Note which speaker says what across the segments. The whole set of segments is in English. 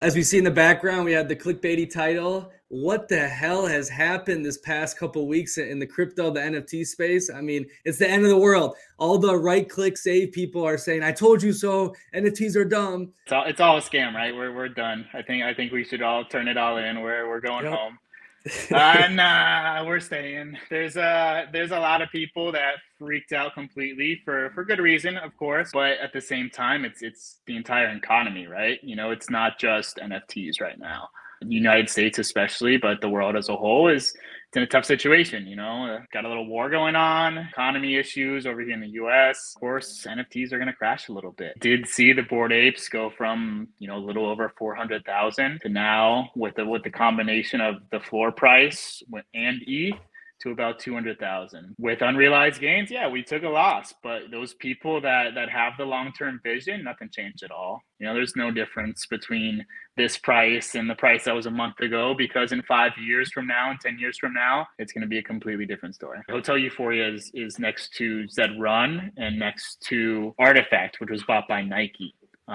Speaker 1: As we see in the background, we had the clickbaity title. What the hell has happened this past couple weeks in the crypto, the NFT space? I mean, it's the end of the world. All the right click save people are saying, "I told you so. NFTs are dumb."
Speaker 2: It's all a scam, right? We're done. I think we should all turn it all in. We're going
Speaker 1: Yep.
Speaker 2: home. Nah, we're staying. There's a lot of people that freaked out completely for good reason, of course. But at the same time, it's the entire economy, right? It's not just NFTs right now. The United States especially, but the world as a whole is it's in a tough situation. Got a little war going on, economy issues over here in the U.S. Of course, NFTs are going to crash a little bit. Did see the Bored Apes go from a little over 400,000 to now with the combination of the floor price and ETH to about 200,000 with unrealized gains. Yeah, we took a loss, but those people that have the long-term vision, nothing changed at all. There's no difference between this price and the price that was a month ago, because in 5 years from now and 10 years from now, it's going to be a completely different story. Hotel Euphoria is next to Zed Run and next to Artifact, which was bought by Nike.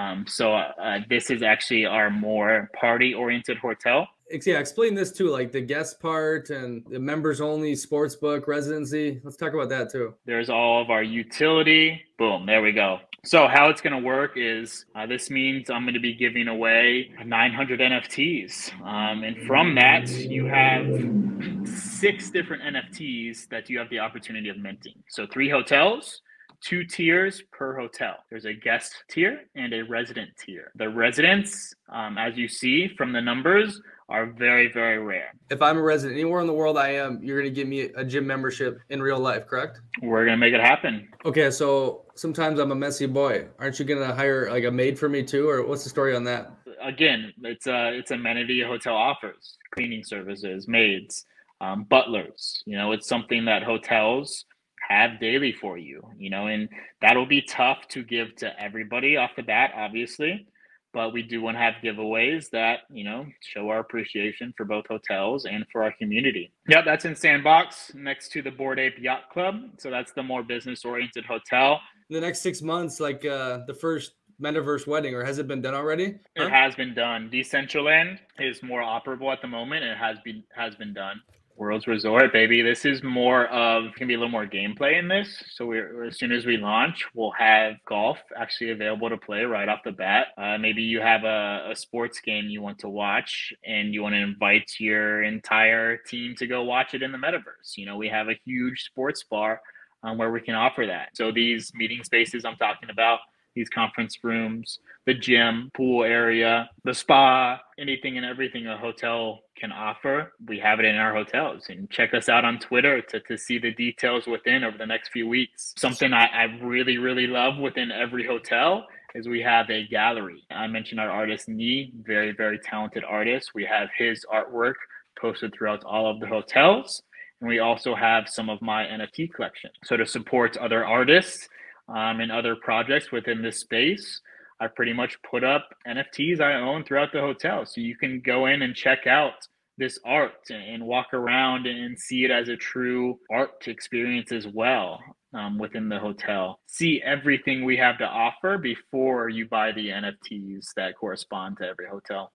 Speaker 2: So this is actually our more party-oriented hotel.
Speaker 1: Yeah, explain this too, like the guest part and the members only sports book residency. Let's talk about that too.
Speaker 2: There's all of our utility. Boom, there we go. So how it's going to work is this means I'm going to be giving away 900 NFTs. And from that, you have 6 different NFTs that you have the opportunity of minting. So 3 hotels, 2 tiers per hotel. There's a guest tier and a resident tier. The residents, as you see from the numbers, are very, very rare.
Speaker 1: If I'm a resident anywhere in the world you're going to give me a gym membership in real life, correct?
Speaker 2: We're going to make it happen.
Speaker 1: Okay, so sometimes I'm a messy boy. Aren't you going to hire like a maid for me too, or what's the story on that?
Speaker 2: Again, it's amenity a hotel offers: cleaning services, maids, butlers. It's something that hotels have daily for you. And that'll be tough to give to everybody off the bat, obviously. But we do want to have giveaways that, show our appreciation for both hotels and for our community. Yep, that's in Sandbox next to the Bored Ape Yacht Club. So that's the more business-oriented hotel.
Speaker 1: In the next 6 months, like the first metaverse wedding, or has it been done already?
Speaker 2: It has been done. Decentraland is more operable at the moment. It has been done. World's Resort, baby. This is more of going to be a little more gameplay in this. So as soon as we launch, we'll have golf actually available to play right off the bat. Maybe you have a sports game you want to watch and you want to invite your entire team to go watch it in the metaverse. We have a huge sports bar where we can offer that. So these meeting spaces I'm talking about, these conference rooms, the gym, pool area, the spa, anything and everything a hotel can offer, we have it in our hotels. And check us out on Twitter to see the details within over the next few weeks. Something I really, really love within every hotel is we have a gallery. I mentioned our artist, Nee, very, very talented artist. We have his artwork posted throughout all of the hotels. And we also have some of my NFT collection. So to support other artists, and other projects within this space, I pretty much put up NFTs I own throughout the hotel. So you can go in and check out this art and walk around and see it as a true art experience as well within the hotel. See everything we have to offer before you buy the NFTs that correspond to every hotel.